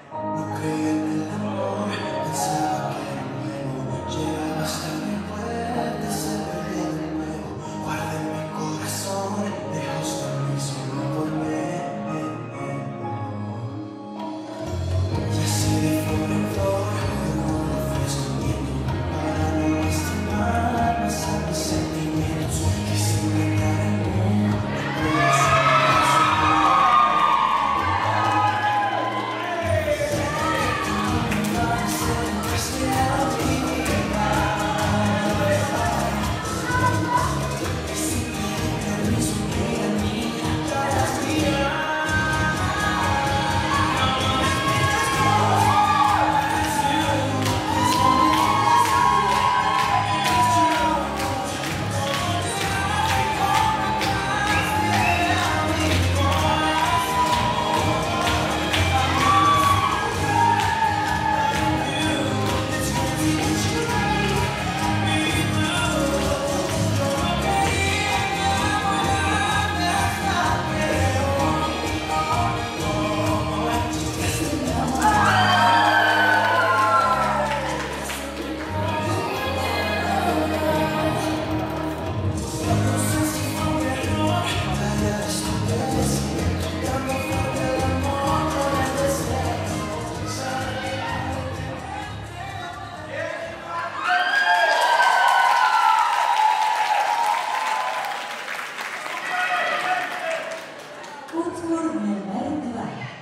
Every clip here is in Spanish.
No creía en el amor, pensaba que era nuevo. Llegaba hasta mi puerta, se perdió de nuevo. Guardé en mi corazón, lejos de mí, solo por mí. Y así de flor en flor, como lo fui escondiendo, para no lastimar más a mis sentimientos. Quise engañar el mundo, Utwór numer 2.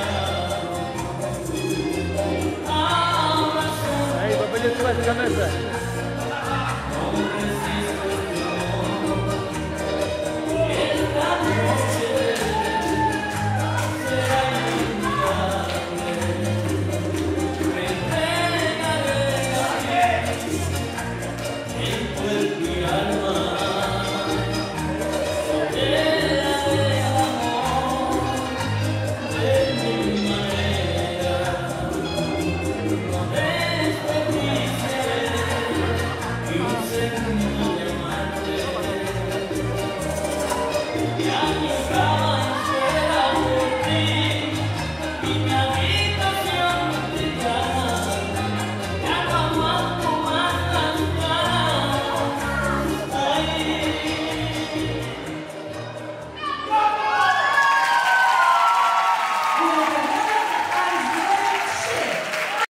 Aí, papai, tu vai ficar nessa.